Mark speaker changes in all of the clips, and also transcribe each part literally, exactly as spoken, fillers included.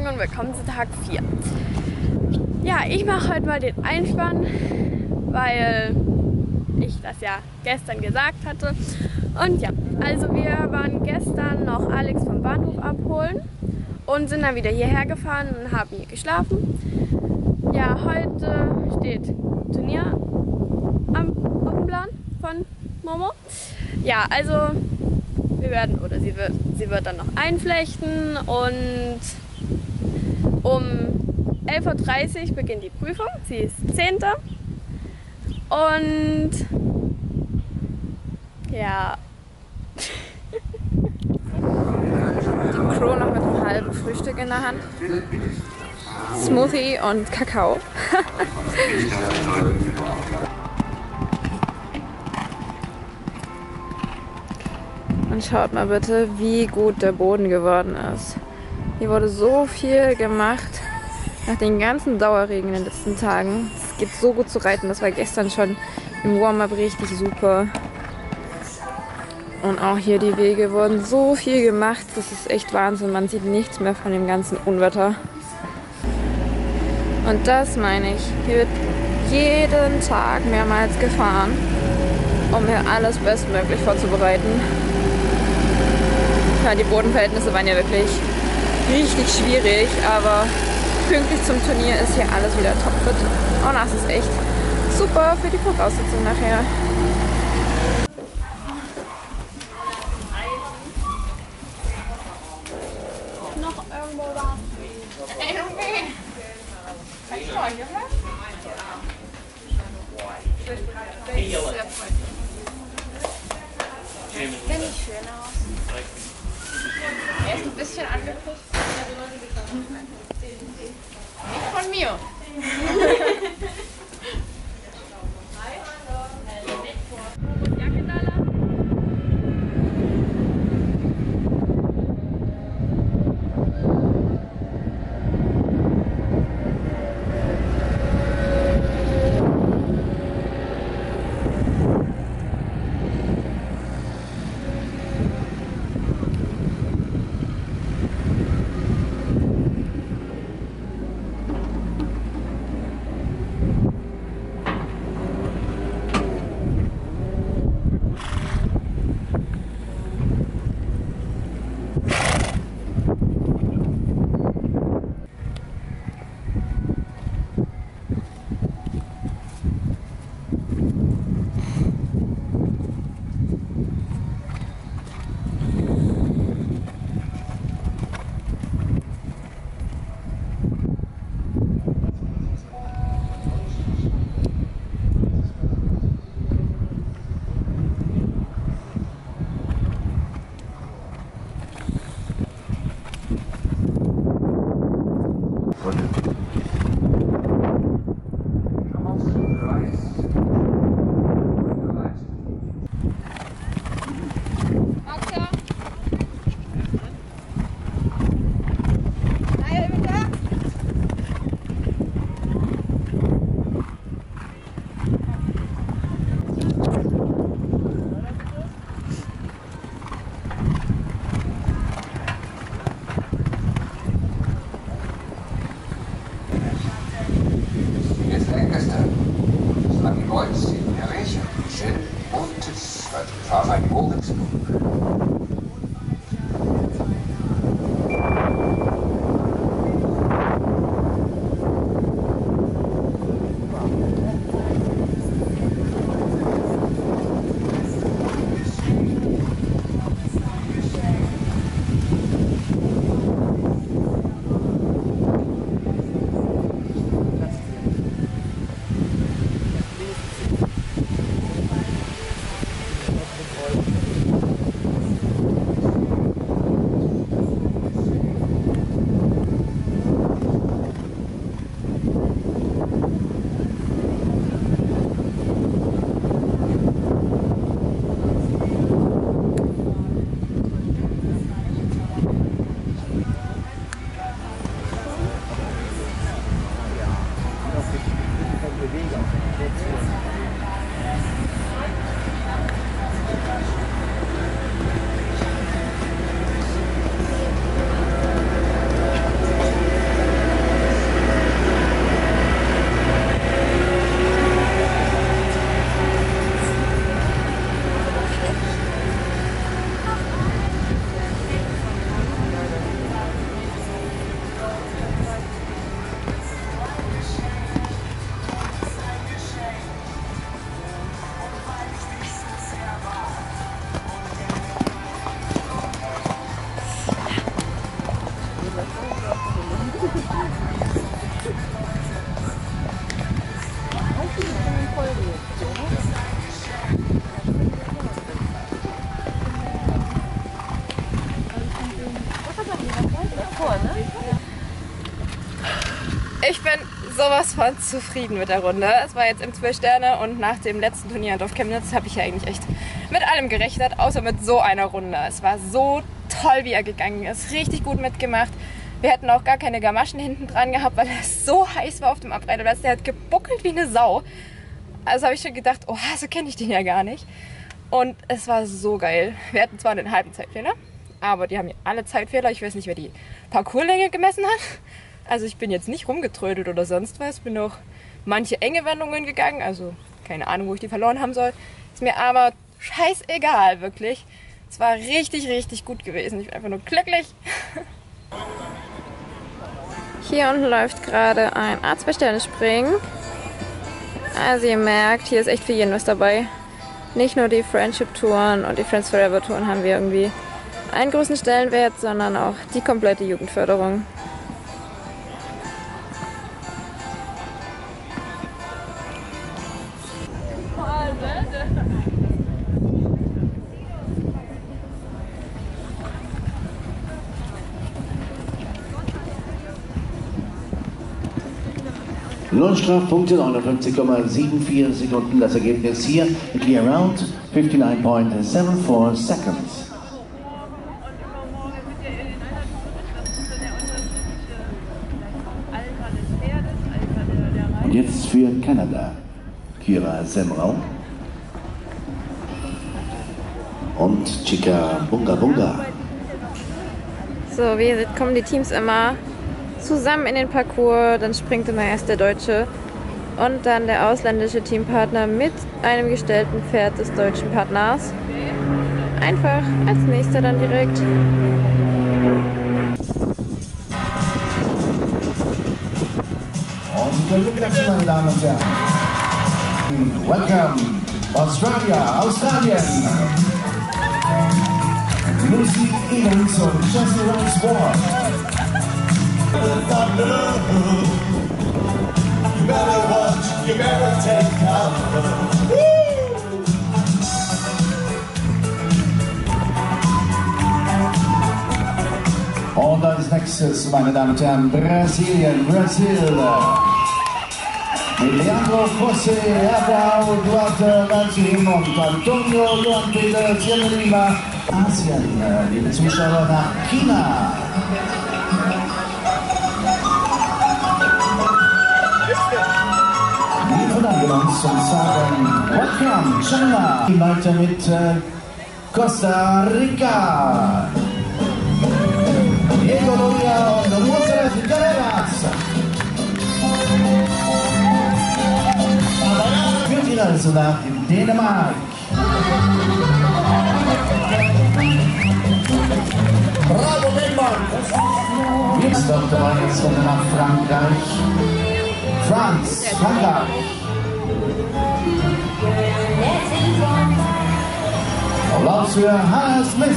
Speaker 1: Morgen und willkommen zu Tag vier. Ja, ich mache heute mal den Einspann, weil ich das ja gestern gesagt hatte. Und ja, also wir waren gestern noch Alex vom Bahnhof abholen und sind dann wieder hierher gefahren und haben hier geschlafen. Ja, heute steht Turnier am, auf dem Plan von Momo. Ja, also wir werden, oder sie wird, sie wird dann noch einflechten und um elf Uhr dreißig beginnt die Prüfung. Sie ist Zehnte. Und ja. Die Crew noch mit einem halben Frühstück in der Hand. Smoothie und Kakao. Und schaut mal bitte, wie gut der Boden geworden ist. Hier wurde so viel gemacht nach den ganzen Dauerregen in den letzten Tagen. Es geht so gut zu reiten. Das war gestern schon im Warm-up richtig super. Und auch hier die Wege wurden so viel gemacht. Das ist echt Wahnsinn. Man sieht nichts mehr von dem ganzen Unwetter. Und das meine ich. Hier wird jeden Tag mehrmals gefahren, um hier alles bestmöglich vorzubereiten. Ja, die Bodenverhältnisse waren ja wirklich richtig schwierig, aber pünktlich zum Turnier ist hier alles wieder topfit. Und das ist echt super für die Voraussetzungen nachher. Noch irgendwo da. Irgendwie. Sieht nicht schön aus. Er ist ein bisschen angepisst. Nicht von mir.
Speaker 2: sowas von zufrieden mit der Runde. Es war jetzt im zwölf Sterne und nach dem letzten Turnier in Dorf Chemnitz habe ich ja eigentlich echt mit allem gerechnet, außer mit so einer Runde. Es war so toll, wie er gegangen ist. Richtig gut mitgemacht. Wir hätten auch gar keine Gamaschen hinten dran gehabt, weil es so heiß war auf dem Abreiterplatz. Der hat gebuckelt wie eine Sau. Also habe ich schon gedacht, oh, so kenne ich den ja gar nicht. Und es war so geil. Wir hatten zwar einen halben Zeitfehler, aber die haben ja alle Zeitfehler. Ich weiß nicht, wer die Parcourslänge gemessen hat. Also ich bin jetzt nicht rumgetrödelt oder sonst was. Bin auch manche enge Wendungen gegangen. Also keine Ahnung, wo ich die verloren haben soll. Ist mir aber scheißegal, wirklich. Es war richtig, richtig gut gewesen. Ich bin einfach nur glücklich.
Speaker 1: Hier unten läuft gerade ein A zwei Sterne Springen. Also ihr merkt, hier ist echt für jeden was dabei. Nicht nur die Friendship-Touren und die Friends Forever-Touren haben wir irgendwie einen großen Stellenwert, sondern auch die komplette Jugendförderung.
Speaker 3: Neun Strafpunkte, neunundfünfzig Komma vierundsiebzig Sekunden. Das Ergebnis hier. Clear Round, fifty-nine point seven four seconds. Und jetzt für Kanada. Kira Semrau und Chica Bunga Bunga.
Speaker 1: So, wie ihr seht, kommen die Teams immer zusammen in den Parcours, dann springt immer erst der Deutsche und dann der ausländische Teampartner mit einem gestellten Pferd des deutschen Partners. Einfach als nächster dann direkt.
Speaker 3: Und Glückwunsch, meine Damen und Herren. Welcome, Australia, Australien. Lucy Evans und Jesse Rose Ward. You better watch, you better take cover. Und als nächstes, meine Damen und Herren, Brasilien, Brasil. Mit Leandro José Abrao, Duarte Martin und Antonio Johan Peter Giannolima. Asien, liebe Zuschauer, nach China. Wir verdanken uns und sagen Welcome, China. Weiter mit äh, Costa Rica. Diego Loria und Mozart Carreras. Führt ihr also nach Dänemark. Bravo Dänemark! Jetzt auf der Reihe nach Frankreich. Franz, Frankreich. Applaus für Hannah Smith.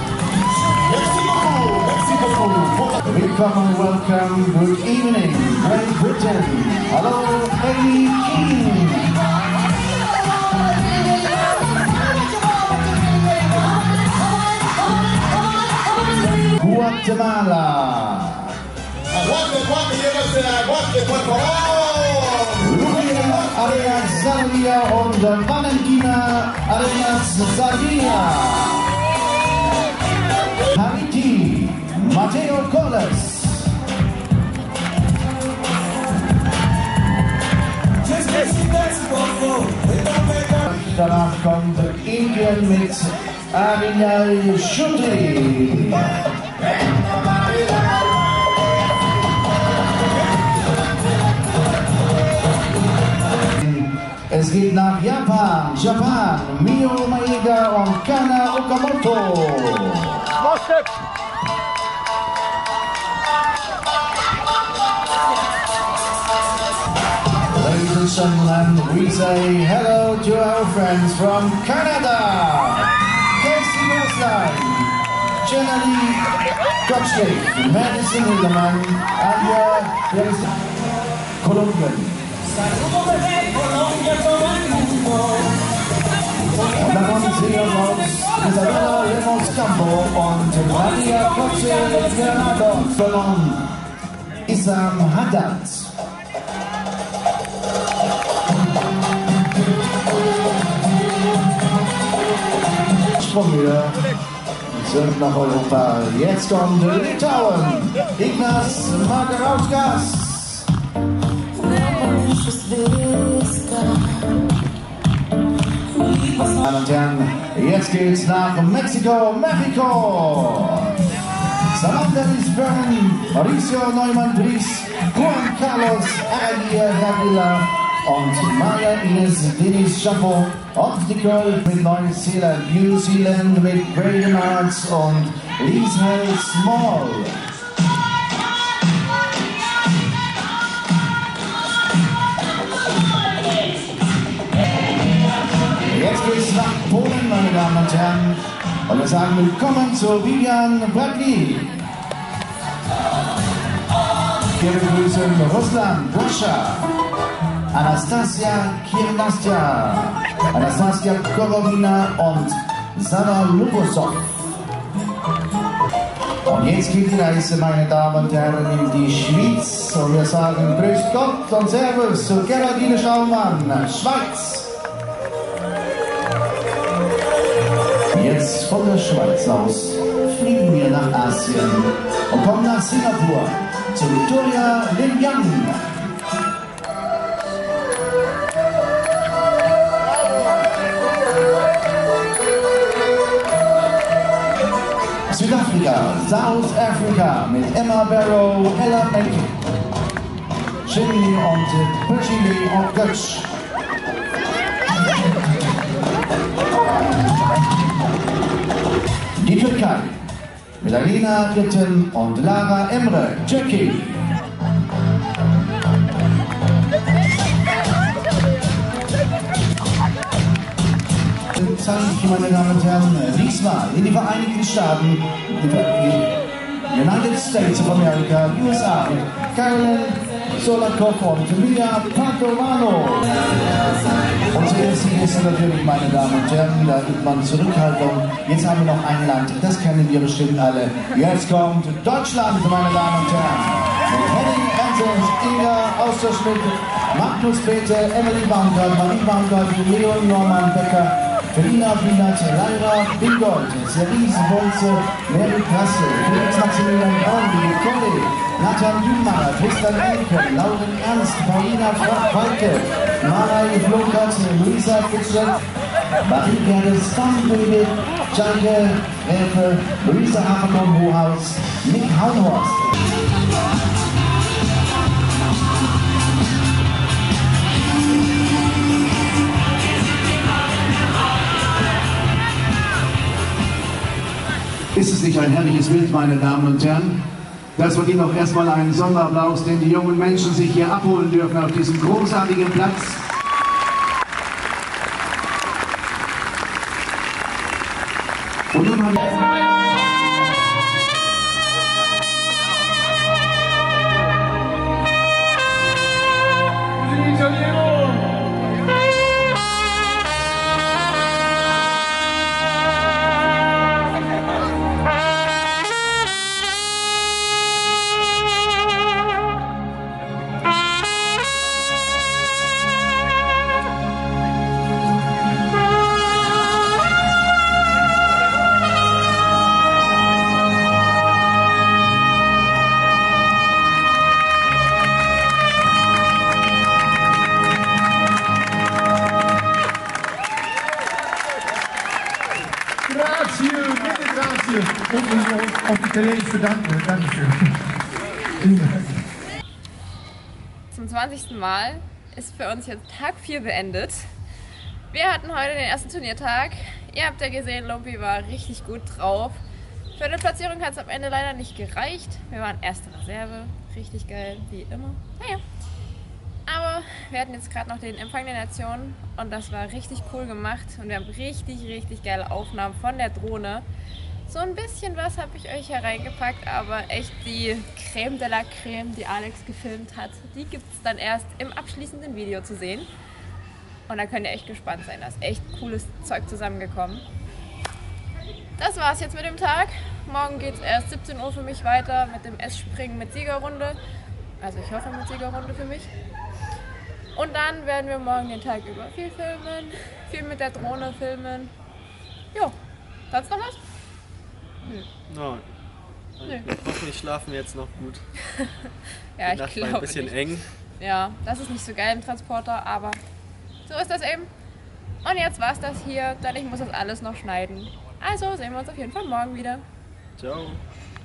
Speaker 3: Willkommen, welcome, good evening, Great Britain. Hallo, Amy King. Guatemala.
Speaker 4: Aguante, aguante, llévese, aguante, por favor.
Speaker 3: Luria Arenas Sardia und Valentina Arenas Sardia. Haiti, Matteo Coles. Danach kommt Indien mit Avinay Shutri. Es geht nach Japan, Japan, Mio Maeda und Kana Okamoto. Ladies and gentlemen, we say hello to our friends from Canada. Casey Westline, Jenny Gottschalk, Madison Hildemann, and uh, Kolumbien. Und dann haben sie uns Isabella Lemos Campo und Maria Kotze Granado von Isam Haddad. Schwung wieder. Zurück nach Europa. Jetzt kommt Litauen. Ignas Magarauskas. Meine Damen und Herren, jetzt geht's nach Mexiko, Mexiko. Samantha Lisbon, Mauricio Neumann-Dries, Juan Carlos Aguirre Hervilla und Maya Ines Denis Chapeau und Nicole mit Neuseeland, New Zealand mit Graham Arts und Liesel Small. Jetzt geht's nach Polen, meine Damen und Herren. Und wir sagen willkommen zu Vivian Bradley. Wir begrüßen Russland, Russia, Anastasia Kirnastya, Anastasia Korowina und Sana Lubosov. Und jetzt geht die Reise, meine Damen und Herren, in die Schweiz. Und wir sagen Grüß Gott und Servus zu Geraldine Schaumann, Schweiz. Jetzt von der Schweiz aus fliegen wir nach Asien und kommen nach Singapur zu Victoria Lin Yang. Südafrika, South Africa mit Emma Barrow, Ella Menke, Chili und Perchili und Götsch. Die Türkei mit Alina Ritten und Lara Emre, Türkei. Meine Damen und Herren, diesmal in die Vereinigten Staaten, die United States of America, U S A, Carolyn Solakov und Mia Padovano. Und zuerst die Gäste natürlich, meine Damen und Herren, da übt man Zurückhaltung. Jetzt haben wir noch ein Land, das kennen wir bestimmt alle. Jetzt kommt Deutschland, meine Damen und Herren. Mit Henning Ensens, Inga Austerschmidt, Magnus Bete, Emily Baumgart, Marie Baumgart, Leon Norman Becker, Felina Bienert, Laira Bingold, Cerise Bolze, Mary Prassel, Felix Maximilian Braun, Colli, Nathan Dümmar, Tristan Enke, Lauren Ernst, Paulina Falke, Marai Flunkert, Luisa Fitzgerald, Marie Gerdes, Stammbaby, Janke Gräfe, Luisa Haferkorn Hohaus, Nick Haunhorst. Ist es nicht ein herrliches Bild, meine Damen und Herren? Das verdient auch erstmal einen Sonderapplaus, den die jungen Menschen sich hier abholen dürfen auf diesem großartigen Platz. Und nun haben wir
Speaker 5: und uns auf Italienisch bedanken. Dankeschön.
Speaker 2: Zum zwanzigsten Mal ist für uns jetzt Tag vier beendet. Wir hatten heute den ersten Turniertag. Ihr habt ja gesehen, Lumpi war richtig gut drauf. Für eine Platzierung hat es am Ende leider nicht gereicht. Wir waren erste Reserve. Richtig geil, wie immer. Naja. Aber wir hatten jetzt gerade noch den Empfang der Nation und das war richtig cool gemacht. Und wir haben richtig, richtig geile Aufnahmen von der Drohne. So ein bisschen was habe ich euch hereingepackt, aber echt die Creme de la Creme, die Alex gefilmt hat, die gibt es dann erst im abschließenden Video zu sehen. Und da könnt ihr echt gespannt sein, da ist echt cooles Zeug zusammengekommen. Das war's jetzt mit dem Tag. Morgen geht es erst siebzehn Uhr für mich weiter mit dem S-Springen mit Siegerrunde. Also ich hoffe mit Siegerrunde für mich. Und dann werden wir morgen den Tag über viel filmen, viel mit der Drohne filmen. Jo. Sonst noch was?
Speaker 6: Nein.
Speaker 2: Nö.
Speaker 6: Hoffentlich schlafen wir jetzt noch gut.
Speaker 2: Ja,
Speaker 6: Die
Speaker 2: ich
Speaker 6: Nacht war
Speaker 2: glaube
Speaker 6: ein bisschen
Speaker 2: nicht.
Speaker 6: eng.
Speaker 2: Ja, das ist nicht so geil im Transporter, aber so ist das eben. Und jetzt war's das hier, denn ich muss das alles noch schneiden. Also sehen wir uns auf jeden Fall morgen wieder.
Speaker 6: Ciao.